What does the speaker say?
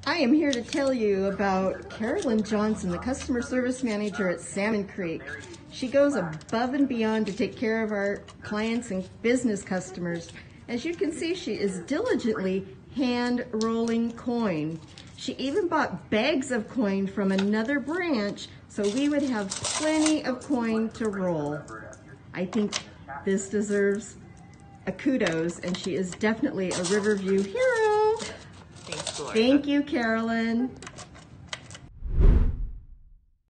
I am here to tell you about Carolyn Johnson, the customer service manager at Salmon Creek. She goes above and beyond to take care of our clients and business customers. As you can see, she is diligently hand rolling coin. She even bought bags of coin from another branch so we would have plenty of coin to roll. I think this deserves a kudos, and she is definitely a Riverview hero. Thanks, Gloria. Thank you, Carolyn.